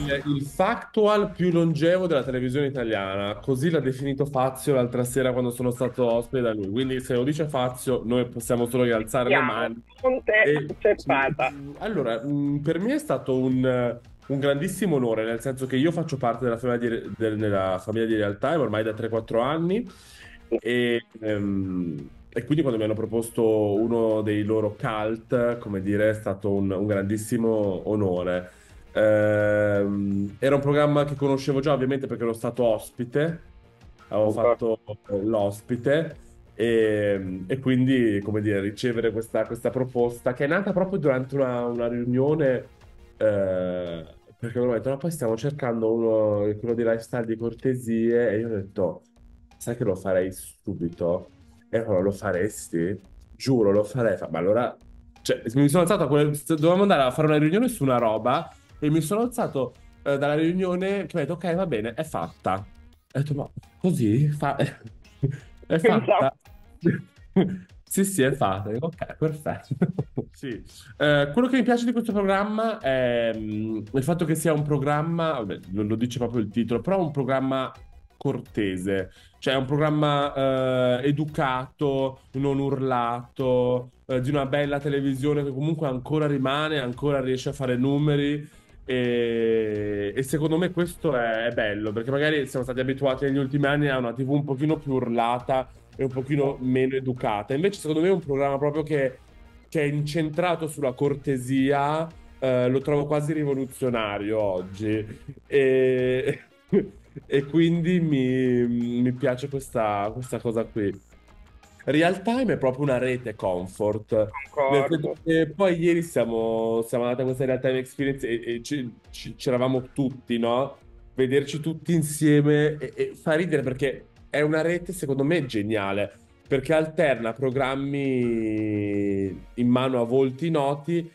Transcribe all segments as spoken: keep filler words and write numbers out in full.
il, il factual più longevo della televisione italiana, così l'ha definito Fazio l'altra sera quando sono stato ospite da lui. Quindi se lo dice Fazio, noi possiamo solo rialzare le Siamo, mani. fonte E ci- accertata. allora, mh, per me è stato un, un grandissimo onore, nel senso che io faccio parte della famiglia di, del- della famiglia di Real Time ormai da tre quattro anni e, ehm, e quindi quando mi hanno proposto uno dei loro cult, come dire, è stato un, un grandissimo onore. Ehm, era un programma che conoscevo già, ovviamente, perché ero stato ospite, avevo fatto l'ospite e, e quindi, come dire, ricevere questa, questa proposta che è nata proprio durante una, una riunione, eh, perché mi hanno detto, "No, poi stiamo cercando uno, quello di lifestyle di cortesie", e io ho detto, sai che lo farei subito? E allora lo faresti? Giuro, lo farei. Fa, ma allora, cioè, mi sono alzato a quel, dovevamo andare a fare una riunione su una roba e mi sono alzato eh, dalla riunione che ho detto, ok, va bene, è fatta. Ho detto, ma così? Fa- è Pensavo. fatta? Sì, sì, è fatta. Dico, ok, perfetto. Sì. Eh, quello che mi piace di questo programma è mm, il fatto che sia un programma, vabbè, lo, lo dice proprio il titolo, però un programma cortese, cioè è un programma eh, educato, non urlato, eh, di una bella televisione che comunque ancora rimane, ancora riesce a fare numeri. E, e secondo me questo è, è bello, perché magari siamo stati abituati negli ultimi anni a una T V un pochino più urlata e un pochino meno educata. Invece, secondo me, è un programma proprio che, che è incentrato sulla cortesia, eh, lo trovo quasi rivoluzionario oggi. E, e quindi mi, mi piace questa, questa cosa qui. Real Time è proprio una rete comfort, nel senso Concordo. che poi ieri siamo, siamo andati a questa Real Time Experience e, e ci- ci- c'eravamo tutti, no? Vederci tutti insieme e, e fa ridere perché è una rete, secondo me, geniale, perché alterna programmi in mano a volti noti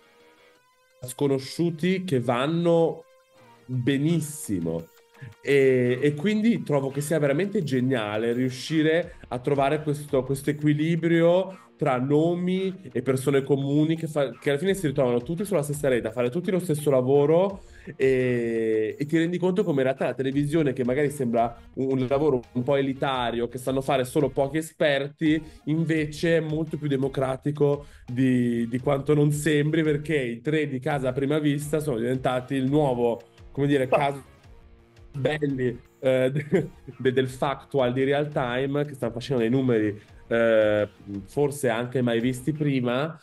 sconosciuti che vanno benissimo. E, e quindi trovo che sia veramente geniale riuscire a trovare questo, questo equilibrio tra nomi e persone comuni che, fa- che alla fine si ritrovano tutti sulla stessa rete, a fare tutti lo stesso lavoro e, e ti rendi conto come in realtà la televisione, che magari sembra un, un lavoro un po' elitario, che sanno fare solo pochi esperti, invece è molto più democratico di, di quanto non sembri, perché i tre di Casa a Prima Vista sono diventati il nuovo, come dire, caso belli eh, de- del factual di real time, che stanno facendo dei numeri eh, forse anche mai visti prima.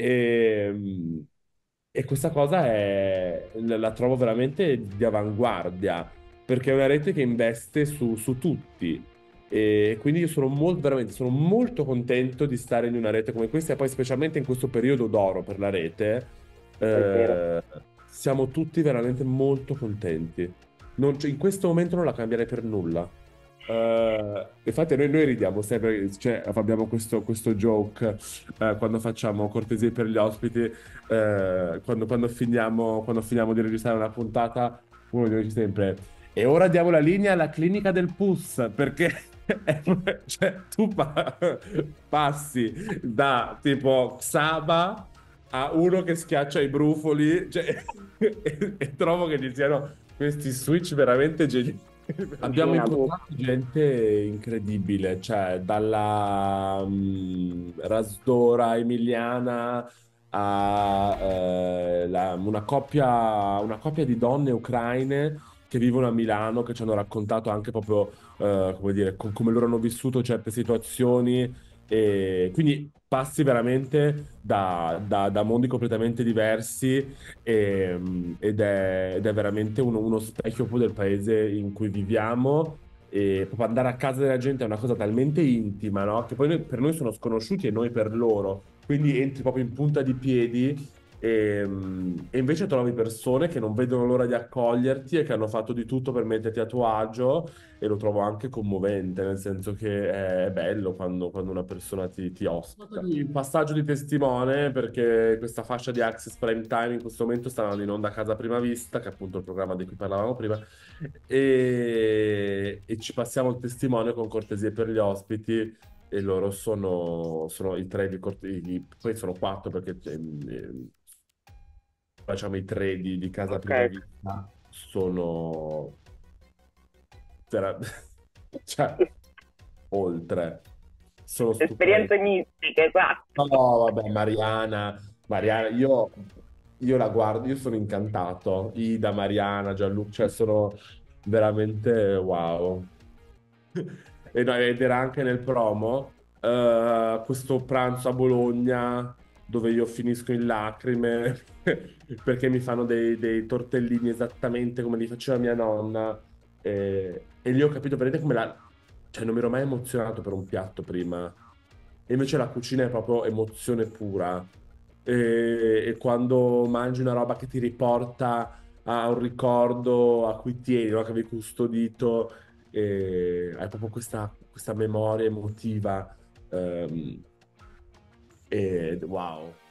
E, e questa cosa è, la la trovo veramente di avanguardia, perché è una rete che investe su, su tutti. E quindi io sono molto, veramente, sono molto contento di stare in una rete come questa, e poi specialmente in questo periodo d'oro per la rete, È vero. eh, siamo tutti veramente molto contenti. Non- cioè, in questo momento non la cambierei per nulla. Eh, infatti noi, noi ridiamo sempre, cioè, abbiamo questo, questo joke eh, quando facciamo cortesie per gli ospiti, eh, quando, quando finiamo, quando finiamo di registrare una puntata, uno di noi dice sempre, e ora diamo la linea alla clinica del pus, perché cioè, tu pa- passi da tipo Xaba a uno che schiaccia i brufoli, cioè, e, e trovo che ci siano questi switch veramente geniali. Abbiamo Gina, tu. incontrato gente incredibile, cioè dalla mm, Rasdora Emiliana a eh, la- una coppia, una coppia di donne ucraine che vivono a Milano, che ci hanno raccontato anche proprio, eh, come dire, co- come loro hanno vissuto certe situazioni. E quindi passi veramente da, da- da mondi completamente diversi e- ed è, ed è veramente uno, uno specchio poi del paese in cui viviamo. E proprio andare a casa della gente è una cosa talmente intima, no? Che poi noi- per noi sono sconosciuti e noi per loro. Quindi entri proprio in punta di piedi e, e invece trovi persone che non vedono l'ora di accoglierti e che hanno fatto di tutto per metterti a tuo agio, e lo trovo anche commovente, nel senso che è, è bello quando, quando una persona ti, ti ospita. Il passaggio di testimone, perché questa fascia di Access Prime Time in questo momento sta andando in onda a Casa Prima Vista, che è appunto il programma di cui parlavamo prima, e, e ci passiamo il testimone con cortesie per gli ospiti. E loro sono, sono i tre di cortesia, poi sono quattro perché ehm, facciamo i tre di, di Casa Ok. Prima Vista, sono vera- cioè, oltre, sono Esperienze stupendi. mistiche, esatto. No, vabbè, Mariana, Mariana, io, io la guardo, io sono incantato. Ida, Mariana, Gianluca, cioè sono veramente wow. E no, ed era anche nel promo, eh, questo pranzo a Bologna dove io finisco in lacrime perché mi fanno dei, dei tortellini esattamente come li faceva mia nonna. E, e lì ho capito veramente come la... Cioè, non mi ero mai emozionato per un piatto prima. E invece la cucina è proprio emozione pura. E, e quando mangi una roba che ti riporta a un ricordo a cui tieni, no? Che avevi custodito, e hai proprio questa, questa memoria emotiva. ehm, e wow.